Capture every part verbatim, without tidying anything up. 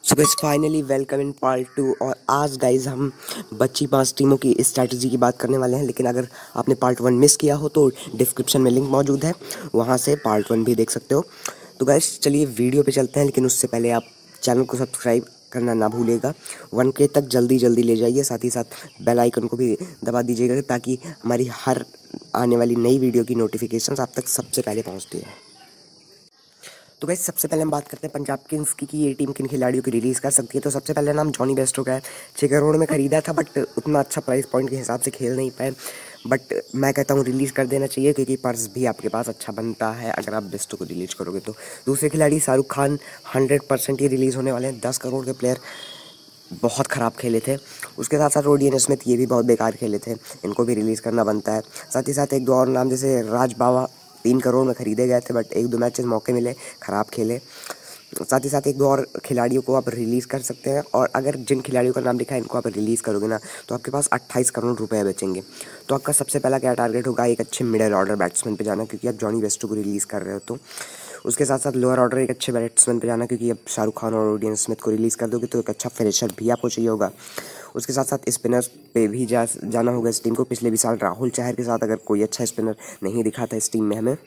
So guys finally welcome in part two. और आज guys हम बची पांच टीमों की स्ट्रैटेजी की बात करने वाले हैं, लेकिन अगर आपने पार्ट वन मिस किया हो तो डिस्क्रिप्शन में लिंक मौजूद है, वहां से पार्ट वन भी देख सकते हो। तो गाइस चलिए वीडियो पे चलते हैं, लेकिन उससे पहले आप चैनल को सब्सक्राइब करना ना भूलिएगा। वन के तक जल्दी जल्दी ले जाइए, साथ ही साथ बेल आइकन को भी दबा दीजिएगा ताकि हमारी हर आने वाली नई वीडियो की नोटिफिकेशन आप तक सबसे पहले पहुँचती है। तो गाइस सबसे पहले हम बात करते हैं पंजाब किंग्स की कि ये टीम किन खिलाड़ियों की रिलीज़ कर सकती है। तो सबसे पहले नाम जॉनी बेस्टो का है। छः करोड़ में खरीदा था, बट उतना अच्छा प्राइस पॉइंट के हिसाब से खेल नहीं पाए। बट मैं कहता हूँ रिलीज़ कर देना चाहिए, क्योंकि पर्स भी आपके पास अच्छा बनता है अगर आप बेस्टो को रिलीज करोगे तो। दूसरे खिलाड़ी शाहरुख खान, हंड्रेड परसेंट ये रिलीज़ होने वाले हैं। दस करोड़ के प्लेयर बहुत ख़राब खेले थे। उसके साथ साथ रोडियन स्मिथ ये भी बहुत बेकार खेले थे, इनको भी रिलीज़ करना बनता है। साथ ही साथ एक दो और नाम जैसे राज बावा, तीन करोड़ में खरीदे गए थे, बट एक दो मैचेस मौके मिले, ख़राब खेले। साथ ही साथ एक दो और खिलाड़ियों को आप रिलीज़ कर सकते हैं, और अगर जिन खिलाड़ियों का नाम लिखा है इनको आप रिलीज़ करोगे ना तो आपके पास अट्ठाईस करोड़ रुपए बचेंगे। तो आपका सबसे पहला क्या टारगेट होगा, एक अच्छे मिडिल ऑर्डर बैट्समैन पे जाना, क्योंकि आप जॉनी बेस्टो को रिलीज़ कर रहे हो। तो उसके साथ साथ लोअर ऑर्डर एक अच्छे बैट्समैन पे जाना, क्योंकि अब शाहरुख खान और रोडियन स्मिथ को रिलीज़ कर दोगे तो एक अच्छा फिनिशर भी आपको चाहिए होगा। उसके साथ साथ स्पिनर्स पे भी जा जाना होगा इस टीम को। पिछले बीस साल राहुल चहर के साथ अगर कोई अच्छा स्पिनर नहीं दिखा था इस टीम में हमें,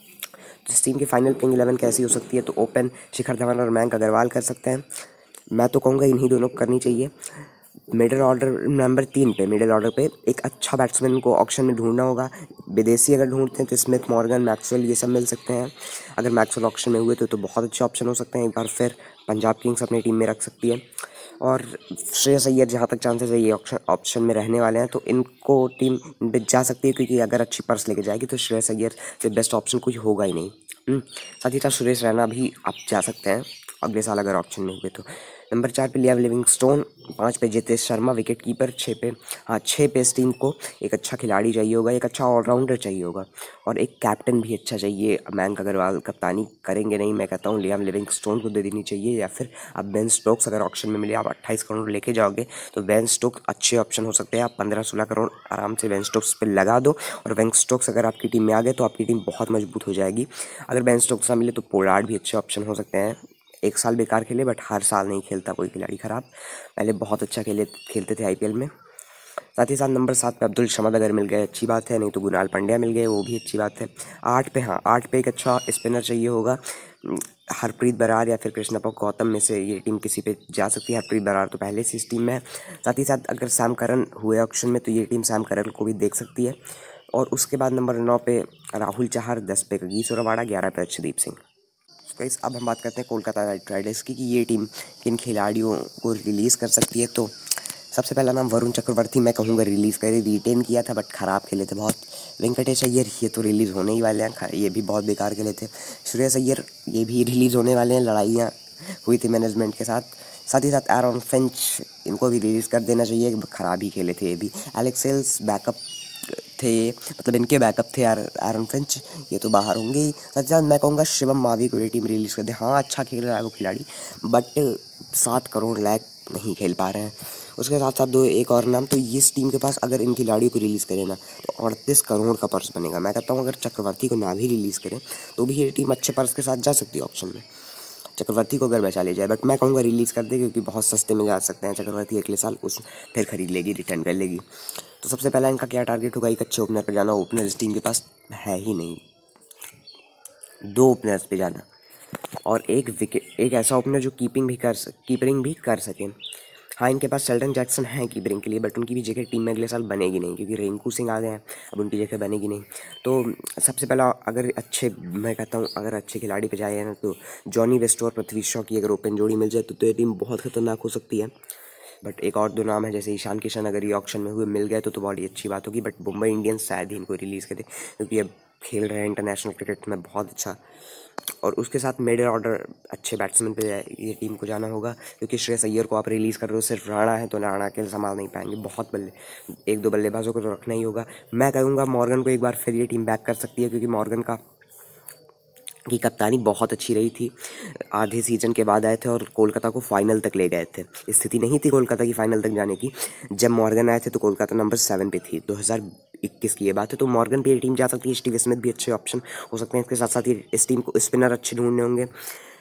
तो इस टीम की फाइनल प्लेइंग इलेवन कैसी हो सकती है, तो ओपन शिखर धवन और मयंक अग्रवाल कर सकते हैं। मैं तो कहूँगा इन्हीं दोनों को करनी चाहिए। मिडिल ऑर्डर नंबर तीन पे, मिडिल ऑर्डर पे एक अच्छा बैट्समैन को ऑक्शन में ढूंढना होगा। विदेशी अगर ढूंढते हैं तो स्मिथ, मॉर्गन, मैक्सवेल ये सब मिल सकते हैं। अगर मैक्सवेल ऑक्शन में हुए तो, तो बहुत अच्छे ऑप्शन हो सकते हैं। एक बार फिर पंजाब किंग्स अपनी टीम में रख सकती है। और श्रेयस अय्यर जहाँ तक चांसेस है ये ऑप्शन ऑप्शन में रहने वाले हैं, तो इनको टीम में जा सकती है, क्योंकि अगर अच्छी पर्स लेके जाएगी तो श्रेयस अय्यर से बेस्ट ऑप्शन कोई होगा ही नहीं। हम्म, साथ ही साथ सुरेश रैना भी आप जा सकते हैं अगले साल अगर ऑप्शन में हुए तो। नंबर चार पे लियाम लिविंगस्टोन, पाँच पे जितेश शर्मा विकेट कीपर, छः पे हाँ छः पे इस टीम को एक अच्छा खिलाड़ी चाहिए होगा, एक अच्छा ऑलराउंडर चाहिए होगा, और एक कैप्टन भी अच्छा चाहिए। मयंक अग्रवाल कप्तानी करेंगे नहीं, मैं कहता हूँ लियाम लिविंगस्टोन को दे देनी चाहिए, या फिर आप बेन स्टोक्स अगर ऑप्शन में मिले, आप अट्ठाईस करोड़ लेके जाओगे तो बेन स्टोक्स अच्छे ऑप्शन हो सकते हैं। आप पंद्रह सोलह करोड़ आराम से बेन स्टोक्स पर लगा दो, और बेन स्टोक्स अगर आपकी टीम में आ गए तो आपकी टीम बहुत मजबूत हो जाएगी। अगर बेन स्टोक्स ना मिले तो पोलार्ड भी अच्छे ऑप्शन हो सकते हैं। एक साल बेकार खेले, बट हर साल नहीं खेलता कोई खिलाड़ी ख़राब। पहले बहुत अच्छा खेले खेलते थे आईपीएल में। साथ ही साथ नंबर सात पे अब्दुल शमद अगर मिल गए अच्छी बात है, नहीं तो गुनाल पंड्या मिल गए वो भी अच्छी बात है। आठ पे हाँ आठ पे एक अच्छा स्पिनर चाहिए होगा। हरप्रीत बरार या फिर कृष्णप्पा गौतम में से ये टीम किसी पे जा सकती है। हरप्रीत बरार तो पहले से इस टीम में है। साथ ही साथ अगर सैम करन हुए ऑप्शन में तो ये टीम सैम करन को भी देख सकती है। और उसके बाद नंबर नौ पे राहुल चहर, दस पे गगीश रबाड़ा, ग्यारह पे अर्शदीप सिंह। गाइस अब हम बात करते हैं कोलकाता नाइट राइडर्स की कि ये टीम किन खिलाड़ियों को रिलीज़ कर सकती है। तो सबसे पहला नाम वरुण चक्रवर्ती, मैं कहूँगा रिलीज़ करे। रिटेन किया था बट ख़राब खेले थे बहुत। वेंकटेश अय्यर ये तो रिलीज़ होने ही वाले हैं, ये भी बहुत बेकार खेले थे। श्रेयस अय्यर ये भी रिलीज़ होने वाले हैं, लड़ाइयाँ हुई थी मैनेजमेंट के साथ। साथ ही साथ एरॉन फिंच, इनको भी रिलीज़ कर देना चाहिए, ख़राब ही खेले थे ये भी। एलेक्स सेल्स बैकअप थे, मतलब इनके बैकअप थे एरन फिंच, ये तो बाहर होंगे ही। साथ ही साथ मैं कहूँगा शिवम मावी को ये टीम रिलीज़ कर दे। हाँ अच्छा खेल रहा है वो खिलाड़ी, बट सात करोड़ लाख नहीं खेल पा रहे हैं। उसके साथ साथ दो एक और नाम, तो इस टीम के पास अगर इन खिलाड़ियों को रिलीज़ करें ना तो अड़तीस करोड़ का पर्स बनेगा। मैं कहता हूँ अगर चक्रवर्ती को ना भी रिलीज़ करें तो भी ये टीम अच्छे पर्स के साथ जा सकती है ऑप्शन में, चक्रवर्ती को अगर बचा ले जाए। बट मैं कहूँगा रिलीज़ कर दे, क्योंकि बहुत सस्ते में जा सकते हैं चक्रवर्ती अगले साल, उस फिर खरीद लेगी, रिटर्न कर लेगी। तो सबसे पहला इनका क्या टारगेट होगा, एक अच्छे ओपनर पर जाना। ओपनर इस टीम के पास है ही नहीं, दो ओपनर्स पे जाना, और एक विकेट एक ऐसा ओपनर जो कीपिंग भी कर सक कीपरिंग भी कर सके। हाँ इनके पास शेल्डन जैक्सन है कीपरिंग के लिए, बट उनकी भी जगह टीम में अगले साल बनेगी नहीं, क्योंकि रिंकू सिंह आ गए हैं, अब उनकी जगह बनेगी नहीं। तो सबसे पहला अगर अच्छे मैं कहता हूँ अगर अच्छे खिलाड़ी पे जाए ना तो जॉनी बेस्टो और पृथ्वी शॉ की अगर ओपन जोड़ी मिल जाए तो, तो ये टीम बहुत खतरनाक हो सकती है। बट एक और दो नाम है जैसे ईशान किशन, अगर ये ऑप्शन में हुए मिल गए तो, तो बहुत ही अच्छी बात होगी। बट मुंबई इंडियंस शायद ही इनको रिलीज़ करे, क्योंकि अब खेल रहे हैं इंटरनेशनल क्रिकेट में बहुत अच्छा। और उसके साथ मिडिल ऑर्डर अच्छे बैट्समैन पे ये टीम को जाना होगा, क्योंकि श्रेयस अय्यर को आप रिलीज़ कर रहे हो, सिर्फ राणा है तो राणा के संभाल नहीं पाएंगे, बहुत बल्ले एक दो बल्लेबाजों को तो रखना ही होगा। मैं कहूँगा मॉर्गन को एक बार फिर ये टीम बैक कर सकती है, क्योंकि मॉर्गन का की कप्तानी बहुत अच्छी रही थी। आधे सीजन के बाद आए थे और कोलकाता को फाइनल तक ले गए थे। स्थिति नहीं थी कोलकाता की फाइनल तक जाने की, जब मॉर्गन आए थे तो कोलकाता नंबर सेवन पे थी। दो हज़ार इक्कीस की ये बात है। तो मॉर्गन पे ये टीम जा सकती है। स्टीव स्मिथ भी अच्छे ऑप्शन हो सकते हैं। इसके साथ साथ ये इस टीम को स्पिनर अच्छे ढूंढने होंगे।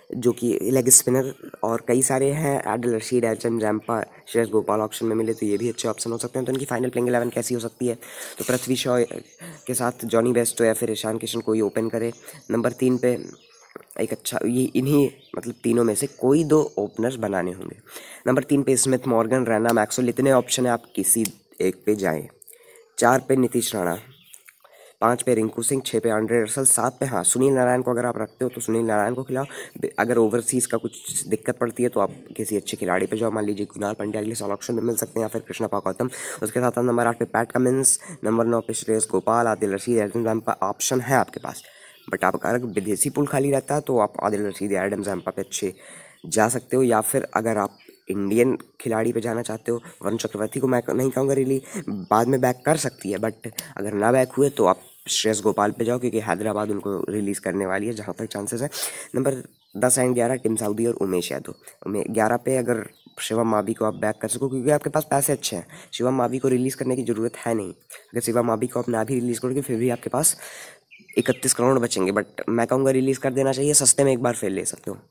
जो कि लेग स्पिनर, और कई सारे हैं आदिल रशीद, एचएम जैम्पा, श्रेयस गोपाल ऑप्शन में मिले तो ये भी अच्छे ऑप्शन हो सकते हैं। तो इनकी फाइनल प्लेइंग इलेवन कैसी हो सकती है, तो पृथ्वी शॉ के साथ जॉनी बेस्टो या फिर ईशान किशन कोई ओपन करे। नंबर तीन पे एक अच्छा, ये इन्हीं मतलब तीनों में से कोई दो ओपनर्स बनाने होंगे। नंबर तीन पे स्मिथ, मॉर्गन, रैना, मैक्सवेल, इतने ऑप्शन है, आप किसी एक पे जाएं। चार पे नीतीश राणा, पाँच पे रिंकू सिंह, छः पे आंड्रे रसल, सात पे हाँ सुनील नारायण को अगर आप रखते हो तो सुनील नारायण को खिलाओ। अगर ओवरसीज़ का कुछ दिक्कत पड़ती है तो आप किसी अच्छे खिलाड़ी पे जाओ, मान लीजिए कुणाल पांड्या अगले साल ऑप्शन में मिल सकते हैं, या फिर कृष्णा गौतम। उसके साथ नंबर आठ पे पैट कमिंस, नंबर नौ पे Shreyas Gopal, Adil Rashid, Adam Zampa option है आपके पास। बट आप अगर विदेशी पुल खाली रहता है तो आप आदिल रशीद या एडम जैम्पा पे अच्छे जा सकते हो, या फिर अगर आप इंडियन खिलाड़ी पे जाना चाहते हो, वरुण चक्रवर्ती को मैं नहीं कहूँगा रिली बाद में बैक कर सकती है, बट अगर ना बैक हुए तो आप श्रेयस गोपाल पे जाओ, क्योंकि हैदराबाद उनको रिलीज़ करने वाली है जहाँ तक चांसेस है। नंबर दस एंड ग्यारह टिम साउदी और उमेश यादव। ग्यारह पे अगर शिवम मावी को आप बैक कर सको, क्योंकि आपके पास पैसे अच्छे हैं, शिवम मावी को रिलीज़ करने की ज़रूरत है नहीं। अगर शिवम मावी को आप ना भी रिलीज़ करोगे फिर भी आपके पास इकतीस करोड़ बचेंगे, बट मैं कहूँगा रिलीज़ कर देना चाहिए, सस्ते में एक बार फिर ले सकते हो।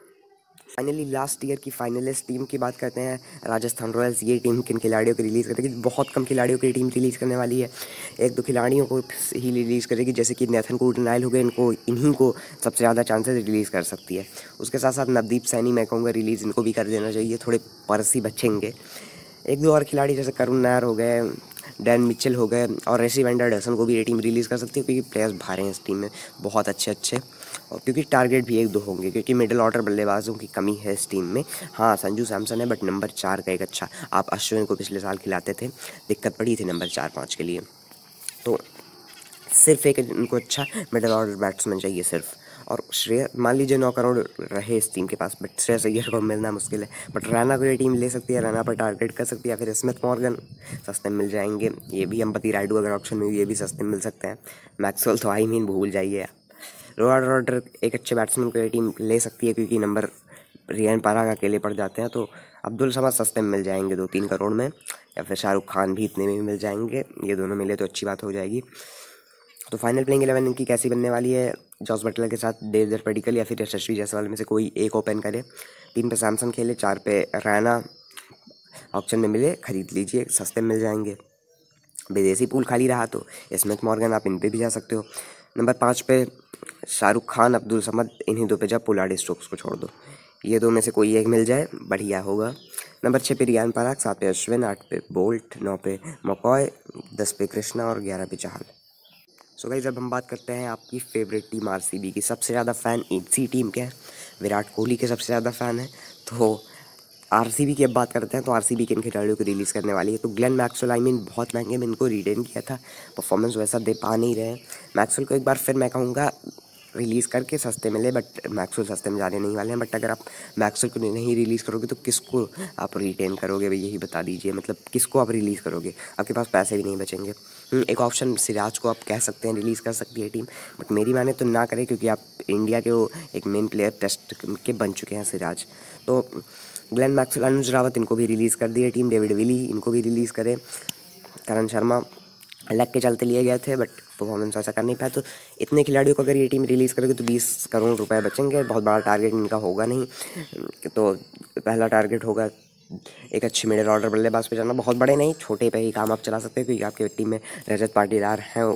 फाइनली लास्ट ईयर की फाइनलिस्ट टीम की बात करते हैं, राजस्थान रॉयल्स। ये टीम किन खिलाड़ियों को रिलीज़ करेगी, बहुत कम खिलाड़ियों की टीम रिलीज़ करने वाली है, एक दो खिलाड़ियों को ही रिलीज़ करेगी, जैसे कि नेथन कूटनाइल हो गए, इनको इन्हीं को सबसे ज़्यादा चांसेस रिलीज़ कर सकती है। उसके साथ साथ नवदीप सैनी, मैं कहूँगा रिलीज़ इनको भी कर देना चाहिए, थोड़े पर्स ही बचेंगे। एक दो और खिलाड़ी जैसे करुण नायर हो गए, डैन मिचेल हो गए, और रेसी वेंडरसन को भी ये टीम रिलीज़ कर सकती है, क्योंकि प्लेयर्स भारे हैं इस टीम में बहुत अच्छे अच्छे, और क्योंकि टारगेट भी एक दो होंगे, क्योंकि मिडिल ऑर्डर बल्लेबाजों की कमी है इस टीम में। हाँ संजू सैमसन है, बट नंबर चार का एक अच्छा, आप अश्विन को पिछले साल खिलाते थे, दिक्कत पड़ी थी नंबर चार पाँच के लिए, तो सिर्फ एक इनको अच्छा मिडिल ऑर्डर बैट्समैन चाहिए सिर्फ। और श्रेय, मान लीजिए नौ करोड़ रहे इस टीम के पास, बट श्रेयस अय्यर को मिलना मुश्किल है, बट रैना को ये टीम ले सकती है, रैना पर टारगेट कर सकती है, या फिर स्मिथ मॉर्गन सस्ते में मिल जाएंगे, ये भी अंपति रायडू अगर ऑप्शन में ये भी सस्ते में मिल सकते हैं। मैक्सवेल तो आई मीन भूल जाइए। रोआड ऑर्डर एक अच्छे बैट्समैन को ये टीम ले सकती है, क्योंकि नंबर रियान पराग अकेले पड़ जाते हैं, तो अब्दुल समद सस्ते में मिल जाएंगे दो तीन करोड़ में, या फिर शाहरुख खान भी इतने में मिल जाएंगे, ये दोनों मिले तो अच्छी बात हो जाएगी। तो फाइनल प्लेइंग इलेवन इनकी कैसी बनने वाली है, जॉस बटलर के साथ डेविड पेडिकल या फिर यशस्वी जायसवाल में से कोई एक ओपन करे, तीन पे सैमसन खेले, चार पे रैना ऑप्शन में मिले खरीद लीजिए, सस्ते में मिल जाएंगे। विदेशी पूल खाली रहा तो स्मिथ मॉर्गन आप इन पे भी जा सकते हो। नंबर पाँच पे शाहरुख खान, अब्दुल समद, इन्हीं दो पे जा, पोलार्ड स्टोक्स को छोड़ दो, ये दो में से कोई एक मिल जाए बढ़िया होगा। नंबर छः पे रियान पराग, सात पे अश्विन, आठ पे बोल्ट, नौ पे मकॉय, दस पे कृष्णा और ग्यारह पे चाहल। सो गाइस अब हम बात करते हैं आपकी फेवरेट टीम आरसीबी की। सबसे ज़्यादा फ़ैन इसी टीम के हैं, विराट कोहली के सबसे ज़्यादा फ़ैन है। तो आरसीबी की अब बात करते हैं, तो आरसीबी के इन खिलाड़ियों को रिलीज़ करने वाली है। तो ग्लेन मैक्सवेल आई मीन बहुत महंगे में इनको रिटेन किया था, परफॉर्मेंस वैसा दे पा नहीं रहे। मैक्सवेल को एक बार फिर मैं कहूँगा रिलीज़ करके सस्ते मिले, बट मैक्सवेल सस्ते में जाने नहीं वाले हैं। बट अगर आप मैक्सवेल को नहीं रिलीज़ करोगे तो किसको आप रिटेन करोगे, भाई यही बता दीजिए, मतलब किसको आप रिलीज़ करोगे, आपके पास पैसे भी नहीं बचेंगे। एक ऑप्शन सिराज को आप कह सकते हैं रिलीज़ कर सकती है टीम, बट मेरी माने तो ना करें, क्योंकि आप इंडिया के वो एक मेन प्लेयर टेस्ट के बन चुके हैं सिराज। तो ग्लेन मैक्सवेल, अनुज रावत इनको भी रिलीज़ कर दी है टीम, डेविड विली इनको भी रिलीज़ करे, करण शर्मा लग के चलते लिए गए थे बट परफॉर्मेंस ऐसा कर नहीं पाया। तो इतने खिलाड़ियों को अगर ये टीम रिलीज़ करेगी तो बीस करोड़ रुपए बचेंगे, बहुत बड़ा टारगेट इनका होगा नहीं। तो पहला टारगेट होगा एक अच्छे मिडिल ऑर्डर बल्लेबाज पे जाना, बहुत बड़े नहीं छोटे पे ही काम आप चला सकते हैं, क्योंकि आपकी टीम में रजत पाटीदार हैं,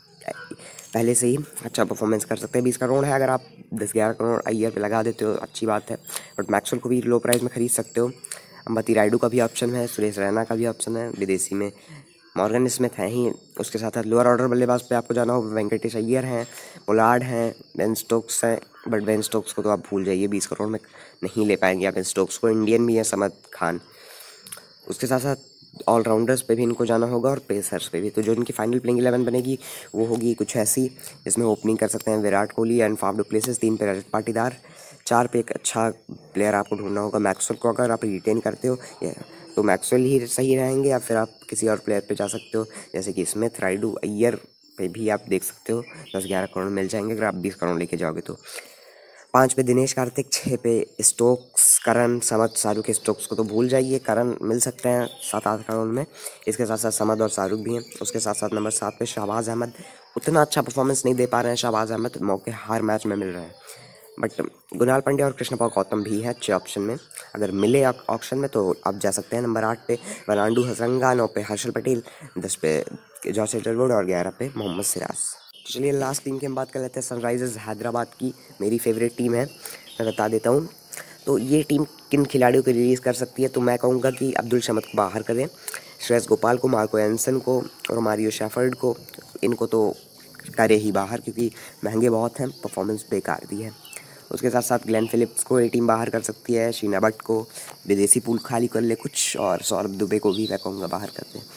पहले से ही अच्छा परफॉर्मेंस कर सकते हैं। बीस करोड़ है, अगर आप दस ग्यारह करोड़ अय्यर पे लगा देते हो अच्छी बात है, बट मैक्सवेल को भी लो प्राइस में खरीद सकते हो। अंबती रायडू का भी ऑप्शन है, सुरेश रैना का भी ऑप्शन है, विदेशी में मॉर्गन स्मिथ है ही। उसके साथ साथ लोअर ऑर्डर बल्लेबाज पे आपको जाना हो, वेंकटेश अय्यर हैं, पोलार्ड हैं, बेन स्टोक्स हैं, बट बेन स्टोक्स को तो आप भूल जाइए, बीस करोड़ में नहीं ले पाएंगे आप बेन स्टोक्स को। इंडियन भी है समद खान। उसके साथ साथ ऑलराउंडर्स पे भी इनको जाना होगा और पेसर्स पे भी। तो जो इनकी फाइनल प्लेइंग इलेवन बनेगी वो होगी कुछ ऐसी, जिसमें ओपनिंग कर सकते हैं Virat Kohli and Faf du Plessis, तीन पे रजत पाटीदार, चार पे एक अच्छा प्लेयर आपको ढूंढना होगा मैक्सवेल को, अगर आप रिटेन करते हो तो मैक्सवेल ही सही रहेंगे, या फिर आप किसी और प्लेयर पे जा सकते हो, जैसे कि स्मिथ, रायडू, अय्यर पे भी आप देख सकते हो, दस ग्यारह करोड़ मिल जाएंगे अगर आप बीस करोड़ लेके जाओगे तो। पाँच पे दिनेश कार्तिक, छः पे स्टोक्स, करण, समद, शाहरुख। स्टोक्स को तो भूल जाइए, करण मिल सकते हैं सात आठ करोड़ में, इसके साथ साथ समद और शाहरुख भी हैं। उसके साथ साथ नंबर सात पे शहबाज अहमद, उतना अच्छा परफॉर्मेंस नहीं दे पा रहे हैं शहबाज अहमद, मौके हर मैच में मिल रहे हैं। बट गुनाल पांड्या और कृष्णपाल गौतम भी है अच्छे ऑप्शन में, अगर मिले ऑप्शन में तो आप जा सकते हैं। नंबर आठ पे वनाडू हसरंगा, नौ पे हर्षल पटेल, दस पे जॉस हेजलवुड और ग्यारह पे मोहम्मद सिराज। तो चलिए लास्ट टीम की हम बात कर लेते हैं, सनराइजर्स हैदराबाद की मेरी फेवरेट टीम है, मैं बता देता हूँ। तो ये टीम किन खिलाड़ियों को रिलीज़ कर सकती है, तो मैं कहूँगा कि अब्दुल शमद को बाहर करें, श्रेयस गोपाल को, मार्को एंसन को और मारियो शेफर्ड को, इनको तो करे ही बाहर क्योंकि महंगे बहुत हैं, परफॉर्मेंस बेकार दी है। उसके साथ साथ ग्लेन फिलिप्स को ये टीम बाहर कर सकती है, शीना भट्ट को विदेशी पूल खाली कर ले कुछ, और सौरभ दुबे को भी मैं कहूँगा बाहर कर दे।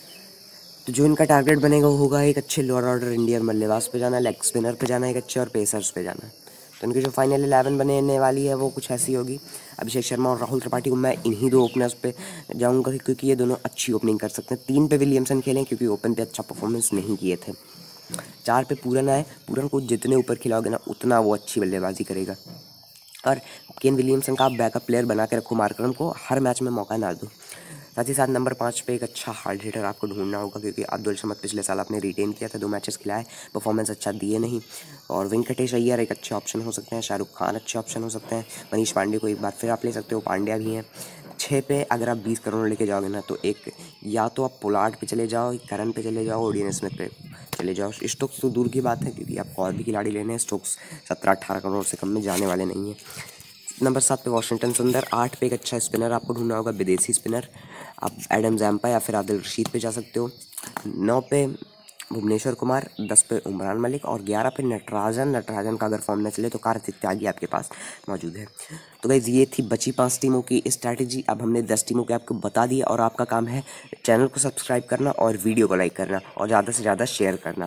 तो जो इनका टारगेट बनेगा वो होगा एक अच्छे लोअर ऑर्डर इंडियन बल्लेबाज पे जाना, लेग स्पिनर पे जाना एक अच्छे, और पेसर्स पे जाना। तो इनकी जो फाइनल इलेवन बनने वाली है वो कुछ ऐसी होगी। अभिषेक शर्मा और राहुल त्रिपाठी को मैं इन्हीं दो ओपनर्स पे जाऊंगा क्योंकि ये दोनों अच्छी ओपनिंग कर सकते हैं। तीन पे विलियमसन खेलें क्योंकि ओपन पे अच्छा परफॉर्मेंस नहीं किए थे। चार पे पूरन आए, पूरन को जितने ऊपर खिलाओगे ना उतना वो अच्छी बल्लेबाजी करेगा। और केन विलियमसन का आप बैकअप प्लेयर बना के रखो, मार्करम को हर मैच में मौका ना दो। साथ ही साथ नंबर पाँच पे एक अच्छा हार्ड हिटर आपको ढूंढना होगा क्योंकि अब्दुल शमद पिछले साल आपने रिटेन किया था, दो मैचेस खिलाए, परफॉर्मेंस अच्छा दिए नहीं। और वेंकटेश अय्यर एक अच्छे ऑप्शन हो सकते हैं, शाहरुख खान अच्छे ऑप्शन हो सकते हैं, मनीष पांडे को एक बार फिर आप ले सकते हो, पांड्या भी हैं। छः पे अगर आप बीस करोड़ लेके जाओगे ना तो एक या तो आप पोलार्ड पे चले जाओ, करन पे चले जाओ, ओडियन स्मिथ पे चले जाओ। स्टोक्स तो दूर की बात है क्योंकि आपको और भी खिलाड़ी लेने हैं, स्टोक्स सत्रह अट्ठारह करोड़ से कम में जाने वाले नहीं हैं। नंबर सात पे वॉशिंगटन सुंदर, आठ पे एक अच्छा स्पिनर आपको ढूंढना होगा, विदेशी स्पिनर, आप एडम जैम्पा या फिर आदिल रशीद पे जा सकते हो। नौ पे भुवनेश्वर कुमार, दस पे उमरान मलिक और ग्यारह पे नटराजन। नटराजन का अगर फॉर्म न चले तो कार्तिक त्यागी आपके पास मौजूद है। तो गाइज़ ये थी बची पांच टीमों की स्ट्रैटेजी। अब हमने दस टीमों के आपको बता दिया और आपका काम है चैनल को सब्सक्राइब करना और वीडियो को लाइक करना और ज़्यादा से ज़्यादा शेयर करना।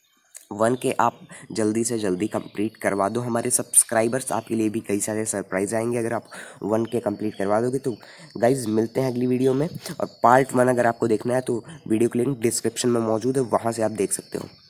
वन के आप जल्दी से जल्दी कंप्लीट करवा दो, हमारे सब्सक्राइबर्स आपके लिए भी कई सारे सरप्राइज आएंगे अगर आप वन के कंप्लीट करवा दोगे। तो गाइज मिलते हैं अगली वीडियो में, और पार्ट वन अगर आपको देखना है तो वीडियो की लिंक डिस्क्रिप्शन में मौजूद है, वहाँ से आप देख सकते हो।